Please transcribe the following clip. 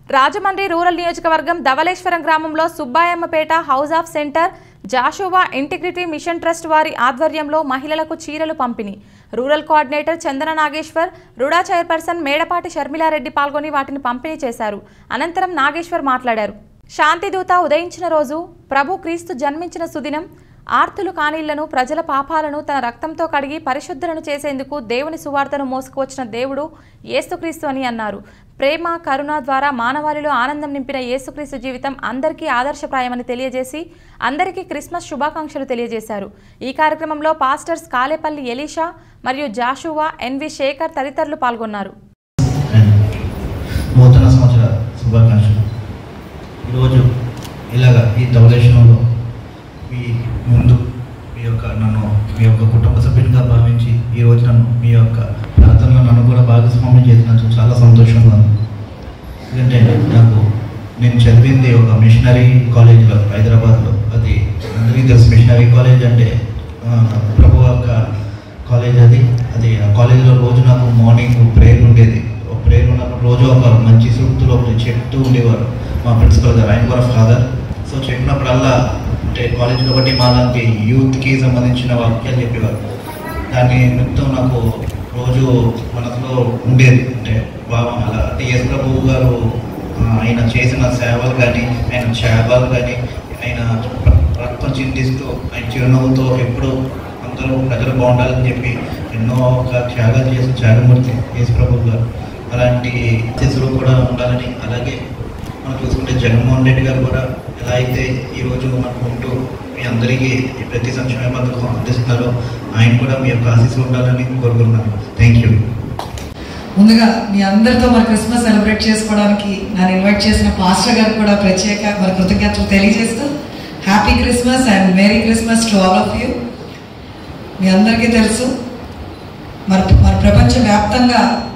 Rajahmundry rural నియోజకవర్గం ధవళేశ్వరం గ్రామంలో సుబ్బాయమ్మపేట house of centre Jashuva integrity machine trust వారి ఆధ్వర్యంలో మహిళలకు చీరలు పంపిణీ. రూరల్ కోఆర్డినేటర్ చందన నాగేశ్వర్, రుడా చైర్పర్సన్ మేడపాటి షర్మిలారెడ్డి పాల్గొని వాటిని పంపిణీ చేశారు. అనంతరం నాగేశ్వర్ మాట్లాడారు. శాంతిదూత ఉదయించిన రోజు, ప్రభు క్రీస్తు జన్మించిన సుదినం. ఆర్తులు కానీళ్లను, ప్రజల పాపాలను తన రక్తంతో కడిగి పరిశుద్ధులను చేసేందుకు దేవుని సువార్తను మోసుకువచ్చిన దేవుడు యేసుక్రీస్తు అని అన్నారు. ప్రేమ, కరుణ ద్వారా మానవాళిలో ఆనందం నింపిన యేసుక్రీస్తు జీవితం అందరికీ ఆదర్శప్రాయమని తెలియజేసి అందరికీ క్రిస్మస్ శుభాకాంక్షలు తెలియజేశారు. ఈ కార్యక్రమంలో పాస్టర్స్ కాలేపల్లి ఎలీషా మరియు జాషువా, ఎన్వి శేఖర్ తదితరులు పాల్గొన్నారు. నన్ను మీ యొక్క కుటుంబ సభ్యునిగా భావించి ఈరోజు మీ యొక్క ప్రార్థనలో నన్ను కూడా భాగస్వామ్యం చేసినందుకు చాలా సంతోషంగా ఉంది. ఎందుకంటే నేను చదివింది ఒక మిషనరీ కాలేజ్లో హైదరాబాద్లో. అది అందరికీ తెలుసు. మిషనరీ కాలేజ్ అంటే ప్రభు యొక్క కాలేజ్. అది ఆ కాలేజీలో రోజు నాకు మార్నింగ్ ప్రేయర్ ఉండేది. ప్రేయర్ ఉన్నప్పుడు రోజు ఒక మంచి సూక్తులు ఒకటి చెప్తూ ఉండేవారు మా ప్రిన్సిపల్ గారు. ఆయన కూడా ఫాదర్. సో చెప్పినప్పుడల్లా అంటే కాలేజీలో బట్టి మాలాంటి యూత్కి సంబంధించిన వాక్యాలు చెప్పేవారు. దాన్ని మొత్తం నాకు రోజు మనసులో ఉండేది. అంటే బాగా అలా అంటే యేసు ప్రభు గారు ఆయన చేసిన సేవలు కానీ, ఆయన త్యాగాలు కానీ, ఆయన రక్తం చిందిస్తూ ఆయన చిరునవ్వుతో ఎప్పుడూ అందరూ ప్రజలు బాగుండాలని చెప్పి ఎన్నో త్యాగాలు చేసిన త్యాగమూర్తి యేసు ప్రభు గారు. అలాంటి శిశువులు కూడా ఉండాలని, అలాగే మనం చూసుకుంటే జగన్మోహన్ రెడ్డి గారు కూడా ఎలా అయితే ఈరోజు మనకు ఉంటూ మీ అందరికీ ప్రతి సంక్షేమ పథకం అందిస్తున్నారో ఆయన కూడా మీ యొక్క ఆశీస్సులు ఉండాలని కోరుకుంటున్నాను. Thank you. ముందుగా మీ అందరితో మరి క్రిస్మస్ సెలబ్రేట్ చేసుకోవడానికి నన్ను ఇన్వైట్ చేసిన పాస్టర్ గారు కూడా ప్రత్యేక మరి కృతజ్ఞతలు తెలియజేస్తూ happy Christmas and merry Christmas to all of you. మీ అందరికీ తెలుసు మరి ప్రపంచవ్యాప్తంగా